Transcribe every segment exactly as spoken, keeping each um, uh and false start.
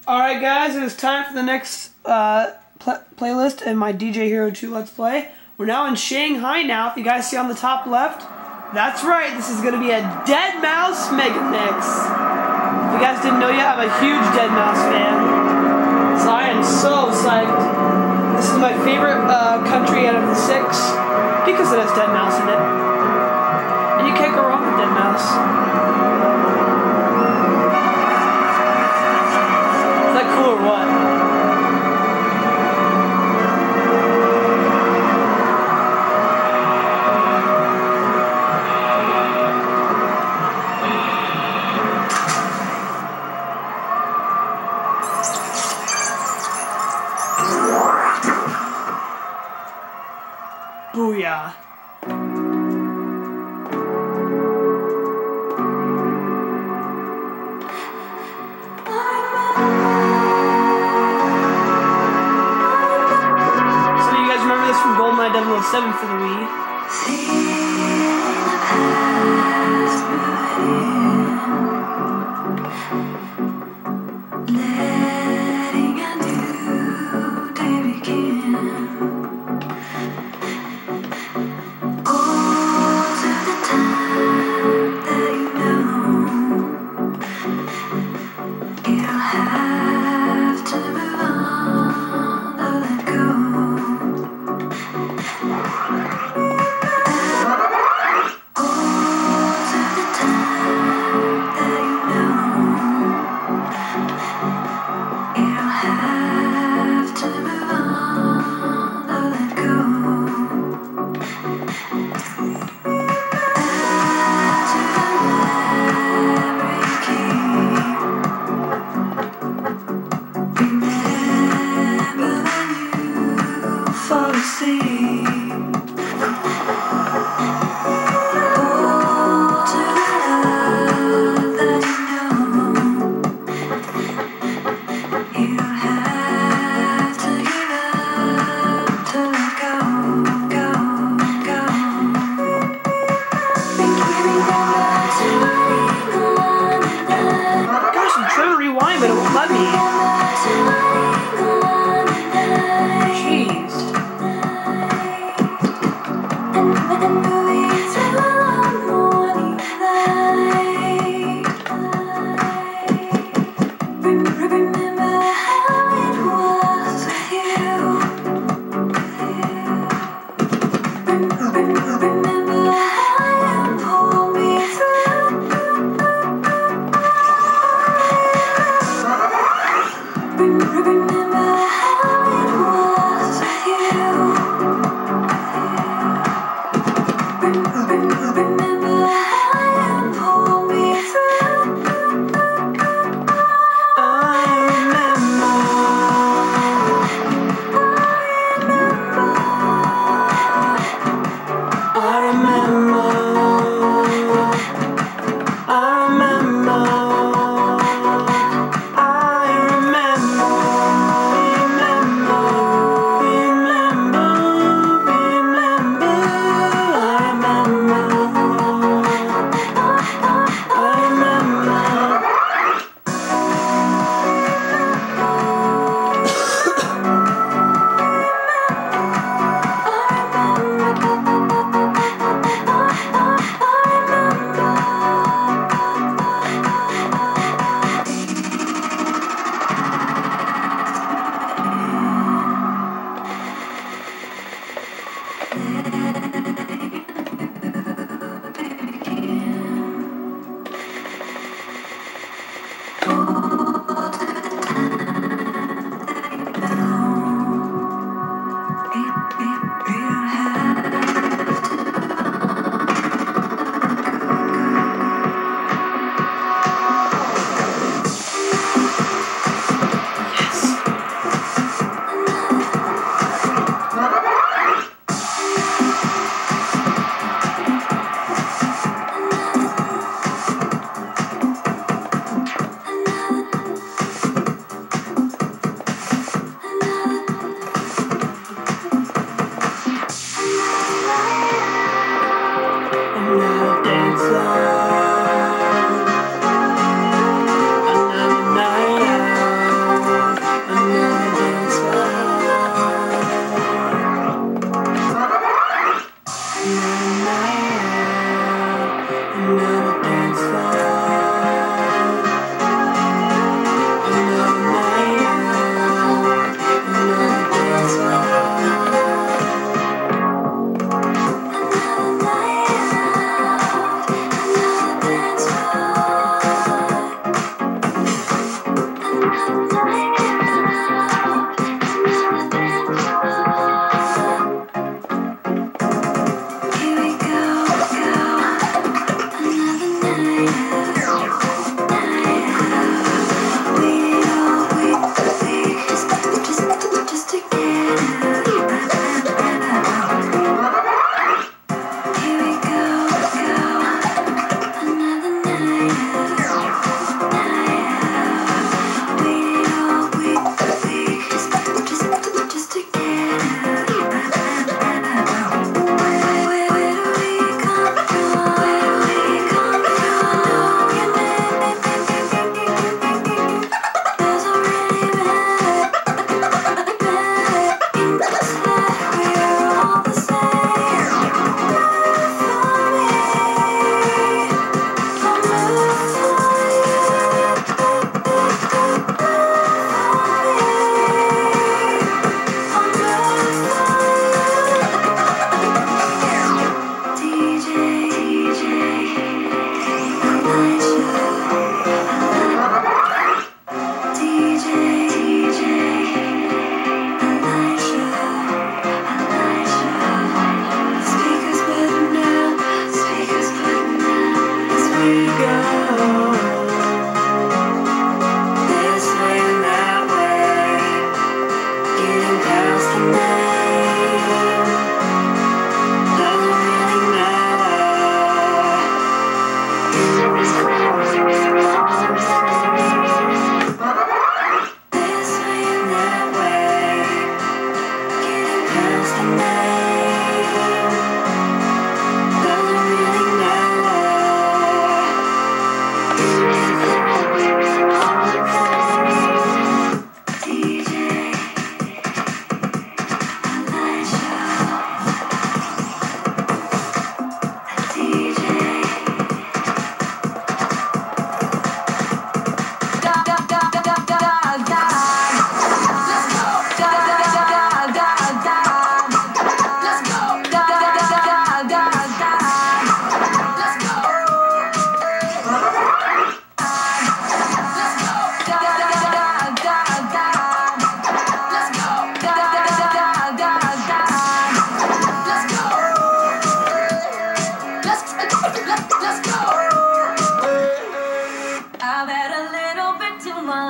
Alright guys, it is time for the next uh, pl playlist in my D J Hero two Let's Play. We're now in Shanghai now, if you guys see on the top left. That's right, this is going to be a deadmau five Mega Mix. If you guys didn't know yet, I'm a huge deadmau five fan. So I am so psyched. This is my favorite uh, country out of the six, because it has deadmau five in it. And you can't go wrong with deadmau five. Is that cool or what? Booyah. From GoldenEye double oh seven for the Wii. But it won't let me. Jeez.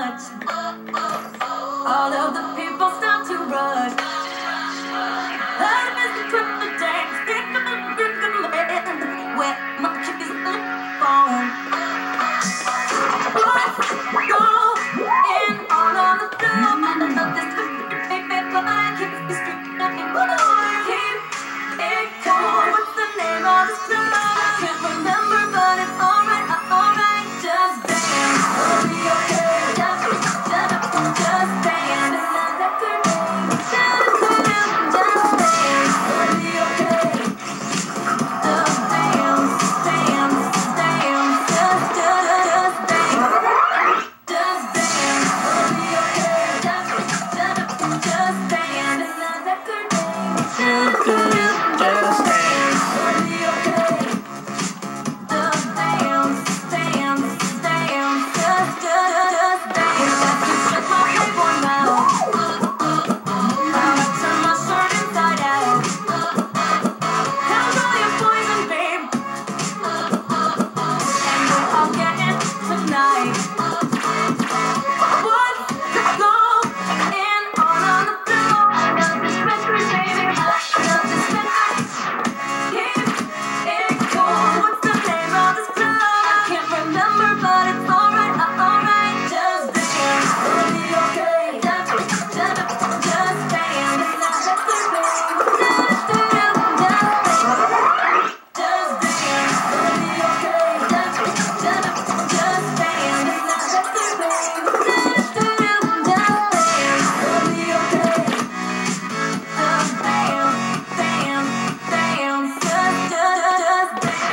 much. All of the people start to rush. Life is the triple dance, pick up and rip the land. Where my kids live on. Boys go in all on the floor. Of this big bad boy keeps the street knocking. Keep it cool. What's the name of this club? I can't remember, but it's alright, alright. Just dance, it'll be okay. Just, just, just dance. It's not that good. Just, just, just dance, it'll be okay. Just dance, dance, dance. Just, just, just dance. Just dance, it'll be okay. Just, just, just dance. It's not that good. Just, just, just dance, it'll be okay. Just dance, dance, dance. Just, just, just dance. I can shut my playboy mouth. I'll turn my shirt inside out. How's all your poison, babe? And we're all getting tonight. What's going on the floor? I love this mystery, baby. I love this mystery. Keep it cool. What's the name of this club? I can't remember, but it's alright, alright. Just dance, it'll be okay. Just, just, just dance. It's not that good, baby. Just, just, just dance. Just dance, it'll be okay. Just, just, just dance. It's not that good, baby. Just, just, just dance. It'll be okay. Just dance, dance, dance. Just, just, just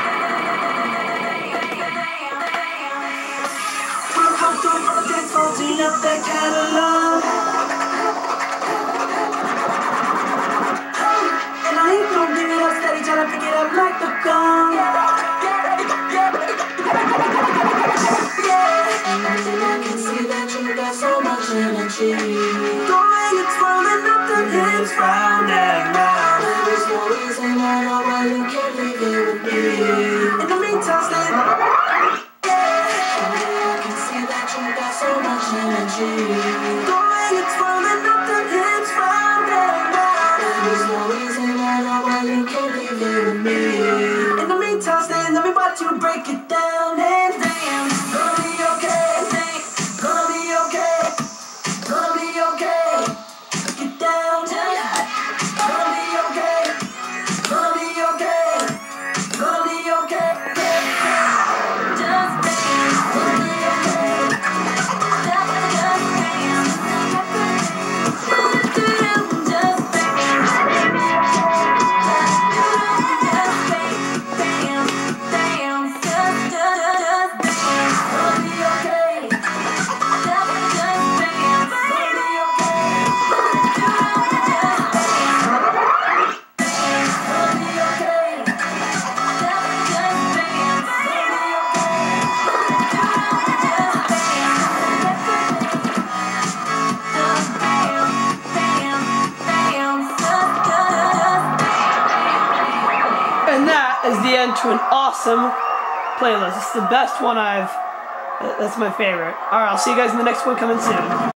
dance. We'll come through on the dance floor, clean up that catalog. And I ain't gonna give it up steady, tryna pick it up like the gong. And I can see that you got so much energy. The way you're twirling up the hips round and round. There is no reason I know why you can't leave it with me. In the meantime, stay. I can see that you got so much energy. The way you're twirling up the hips round and round. There is no reason I know why you can't leave it with me. In the meantime, stay. Let me watch you break it down and dance. Gonna be okay. Gonna be okay. Gonna be okay. Get down. Gonna be okay. Gonna be okay. Gonna be okay. Just dance, it'll be okay. Just, just dance. Do, do, do, just dance. Just dance, dance, just, just, just dance. It'll be okay. Just, just dance. It'll be okay. Do, do, just dance. It'll be okay. Just, just dance. It'll be okay. And that is the end to an awesome playlist. It's the best one I've. That's my favorite. Alright, I'll see you guys in the next one coming soon.